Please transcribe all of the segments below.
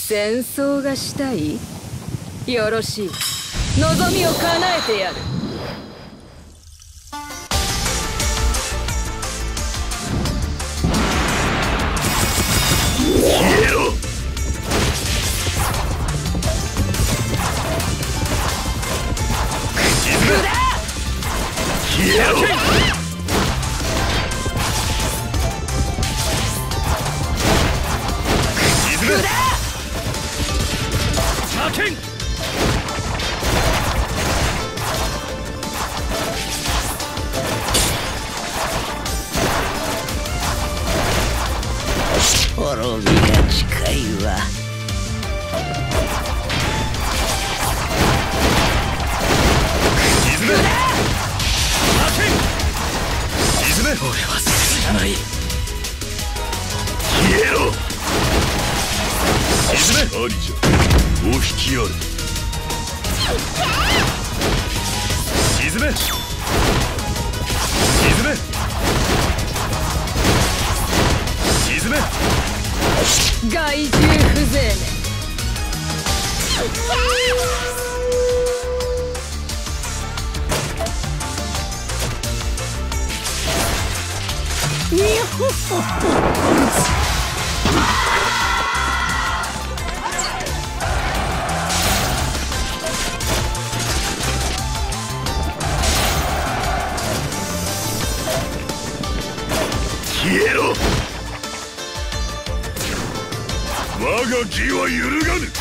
戦争がしたい？よろしい、望みを叶えてやる。 消えろ。口ずだ。消えろ。口ずだ。叫ん。 滅びが近いわ。 沈め。沈め。俺は死なない。消えろ。沈め。ありじゃ。お引きあれ。沈め。沈め。沈め。 害獣風情ね。にゃほほほ。 消えろ。我が義は揺るがぬ。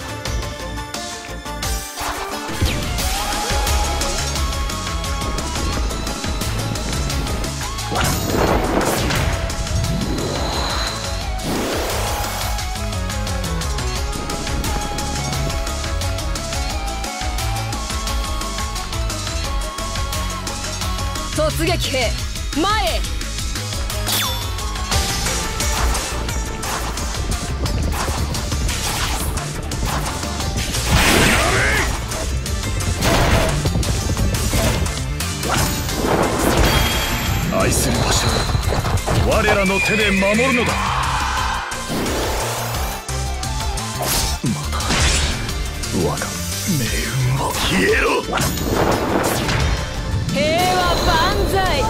突撃兵前へ。 愛する場所を我らの手で守るのだ。まだ我が命運を。消えろ。 平和万歳。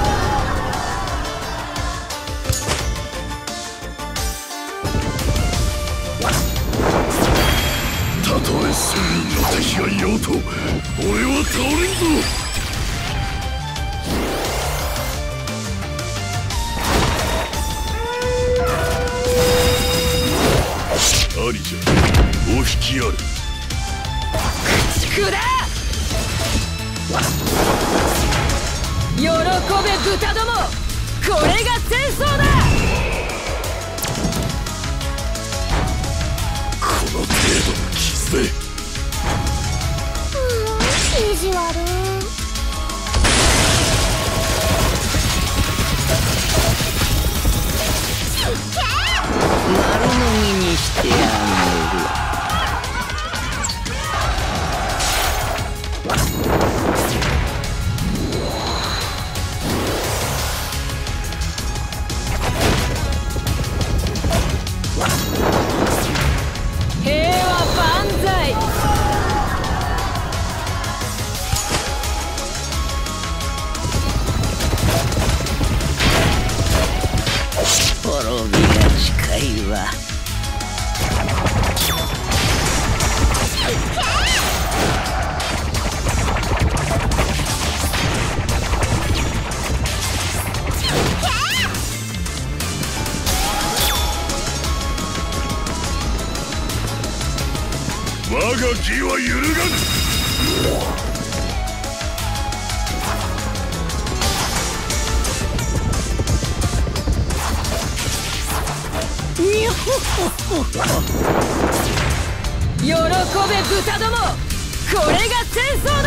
たとえ1000人の敵がいようと俺は倒れんぞ。ありじゃ。お引きあれ。 駆逐だ。喜べ豚ども、これが戦争だ。 この程度の傷で。 意地悪。 丸飲みにしてやる。 平和万歳。 滅びが近いわ。 我が義は揺るがぬ。 にゃほほほ。 喜べ豚ども、これが戦争だ。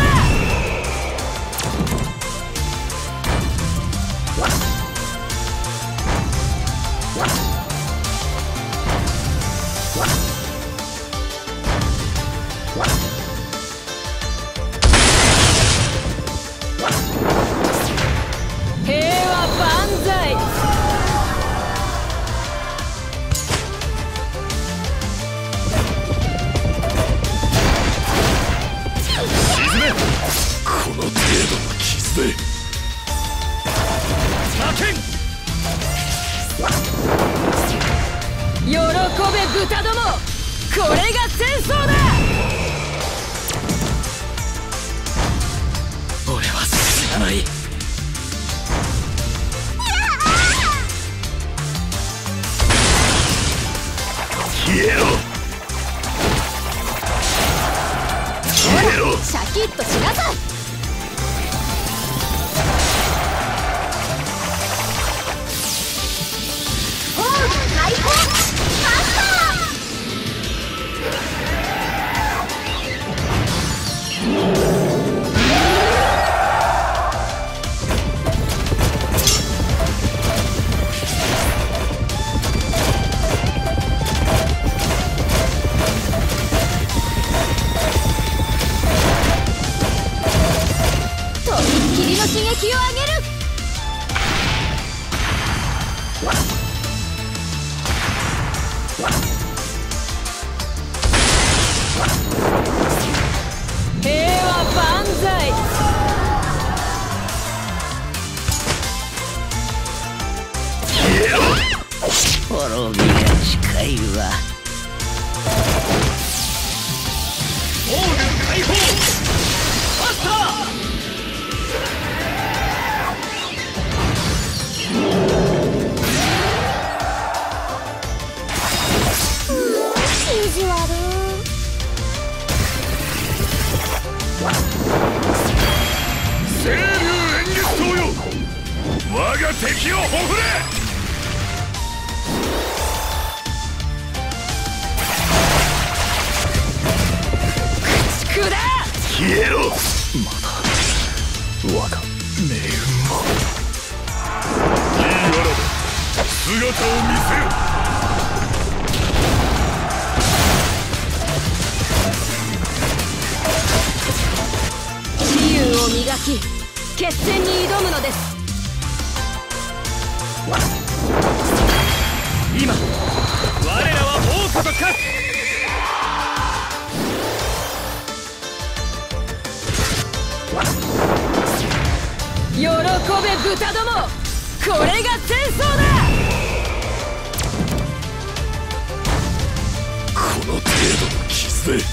平和万歳。 喜べ豚ども、これが戦争だ。 俺は死なない。消えろ消えろ。 シャキッとしなさい。解放マスター。とびっきりの刺激をあげる。平和万歳。 滅びが近いわ。 オール解放マスター。 意地悪。 清流演劇刀よ、我が敵をほふれ。 駆逐だ。 消えろ。まだ我が命運を。いいわらば姿を見せよ。 自由を磨き決戦に挑むのです。 今我らは王子と化す。 喜べ豚ども、これが戦争だ。 この程度の傷で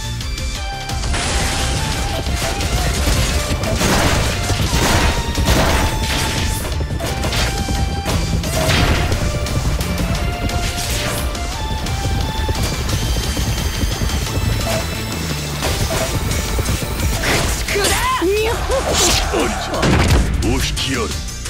駆逐だ。 ありじゃお引きあれ。